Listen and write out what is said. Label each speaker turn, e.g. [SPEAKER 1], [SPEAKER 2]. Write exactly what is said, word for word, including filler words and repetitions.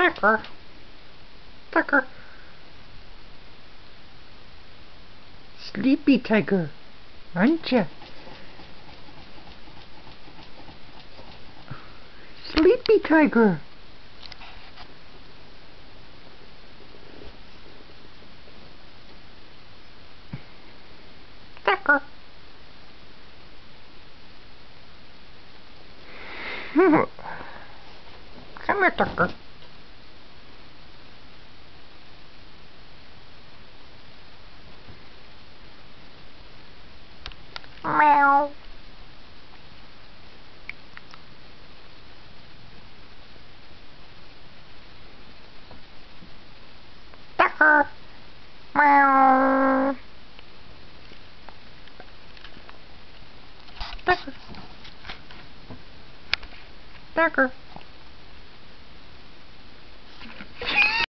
[SPEAKER 1] Tucker. Tucker. Sleepy tiger, aren't ya? Sleepy tiger. Tucker. Come here, Tucker. Meow. Tucker. Meow. Tucker. Tucker.